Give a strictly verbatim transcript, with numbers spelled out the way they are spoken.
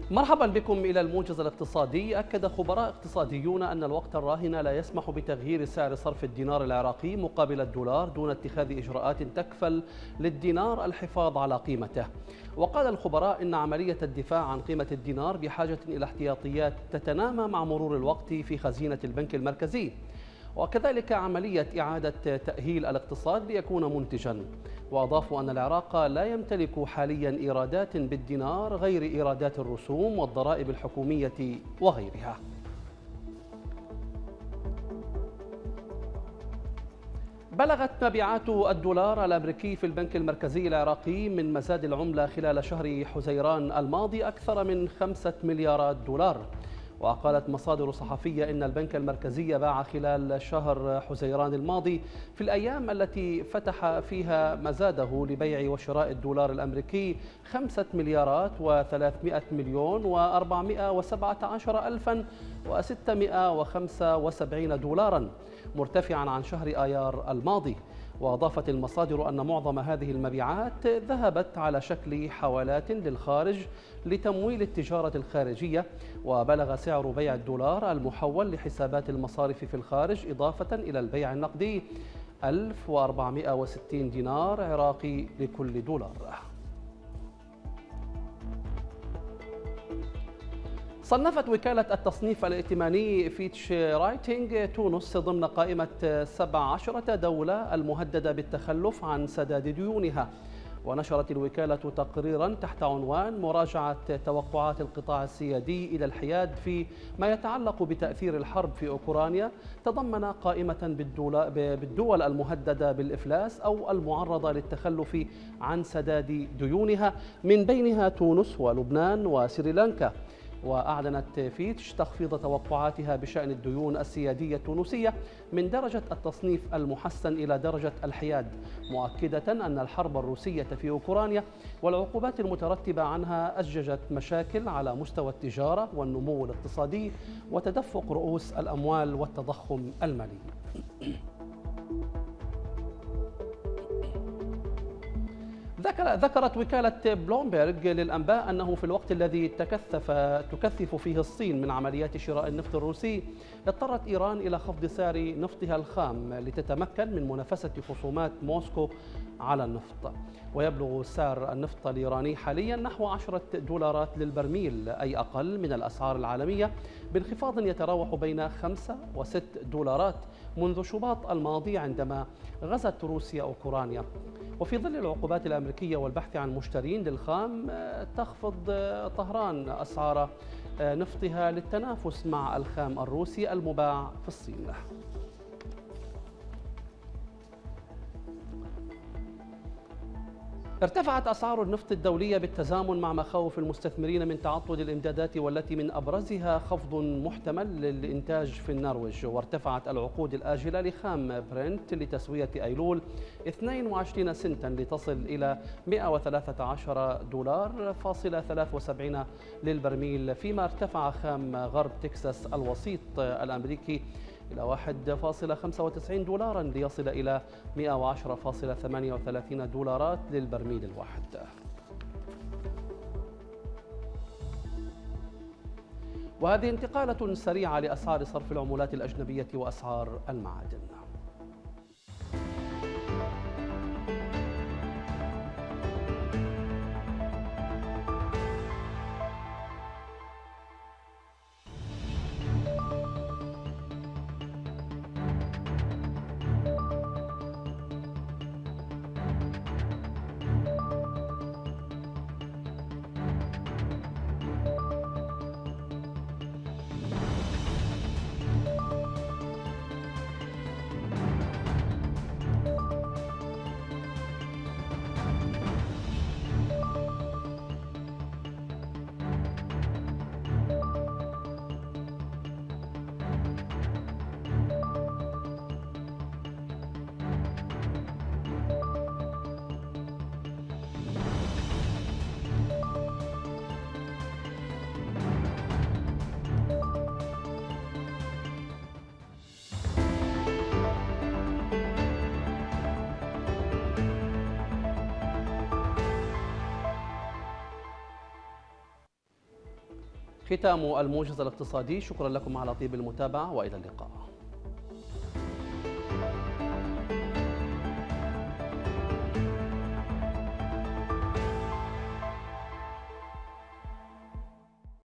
مرحبا بكم إلى الموجز الاقتصادي. أكد خبراء اقتصاديون أن الوقت الراهن لا يسمح بتغيير سعر صرف الدينار العراقي مقابل الدولار دون اتخاذ إجراءات تكفل للدينار الحفاظ على قيمته. وقال الخبراء إن عملية الدفاع عن قيمة الدينار بحاجة إلى احتياطيات تتنامى مع مرور الوقت في خزينة البنك المركزي، وكذلك عملية إعادة تأهيل الاقتصاد ليكون منتجا. وأضافوا أن العراق لا يمتلك حاليا إيرادات بالدينار غير إيرادات الرسوم والضرائب الحكومية وغيرها. بلغت مبيعات الدولار الأمريكي في البنك المركزي العراقي من مزاد العملة خلال شهر حزيران الماضي أكثر من خمسة مليارات دولار. وقالت مصادر صحفية إن البنك المركزي باع خلال شهر حزيران الماضي في الأيام التي فتح فيها مزاده لبيع وشراء الدولار الأمريكي خمسة مليارات وثلاثمائة مليون وأربعمائة وسبعة عشر ألفا وستمائة وخمسة وسبعين دولارا، مرتفعا عن شهر آيار الماضي. وأضافت المصادر أن معظم هذه المبيعات ذهبت على شكل حوالات للخارج لتمويل التجارة الخارجية. وبلغ سعر بيع الدولار المحول لحسابات المصارف في الخارج إضافة إلى البيع النقدي ألف وأربعمائة وستين دينار عراقي لكل دولار. صنفت وكالة التصنيف الائتماني فيتش رايتنج تونس ضمن قائمة سبع عشرة دولة المهددة بالتخلف عن سداد ديونها. ونشرت الوكالة تقريرا تحت عنوان مراجعة توقعات القطاع السيادي إلى الحياد في ما يتعلق بتأثير الحرب في أوكرانيا، تضمن قائمة بالدول المهددة بالإفلاس أو المعرضة للتخلف عن سداد ديونها، من بينها تونس ولبنان وسريلانكا. وأعلنت فيتش تخفيض توقعاتها بشأن الديون السيادية التونسية من درجة التصنيف المحسن إلى درجة الحياد، مؤكدة أن الحرب الروسية في أوكرانيا والعقوبات المترتبة عنها أزججت مشاكل على مستوى التجارة والنمو الاقتصادي وتدفق رؤوس الأموال والتضخم المالي. ذكرت وكالة بلومبرج للأنباء أنه في الوقت الذي تكثف تكثف فيه الصين من عمليات شراء النفط الروسي، اضطرت إيران إلى خفض سعر نفطها الخام لتتمكن من منافسة خصومات موسكو على النفط. ويبلغ سعر النفط الإيراني حاليا نحو عشرة دولارات للبرميل، أي أقل من الأسعار العالمية، بانخفاض يتراوح بين خمسة وست دولارات منذ شباط الماضي عندما غزت روسيا أوكرانيا. وفي ظل العقوبات الأمريكية والبحث عن مشترين للخام، تخفض طهران أسعار نفطها للتنافس مع الخام الروسي المباع في الصين. ارتفعت أسعار النفط الدولية بالتزامن مع مخاوف المستثمرين من تعطل الإمدادات، والتي من أبرزها خفض محتمل للإنتاج في النرويج. وارتفعت العقود الآجلة لخام برنت لتسوية أيلول اثنين وعشرين سنتا لتصل إلى مائة وثلاثة عشر دولار فاصلة ثلاثة وسبعين للبرميل، فيما ارتفع خام غرب تكساس الوسيط الأمريكي إلى واحد فاصلة خمسة وتسعين دولارا ليصل إلى مائة وعشرة فاصلة ثمانية وثلاثين دولارات للبرميل الواحد. وهذه انتقالة سريعة لأسعار صرف العملات الأجنبية وأسعار المعادن. ختام الموجز الاقتصادي، شكرا لكم على طيب المتابعة وإلى اللقاء.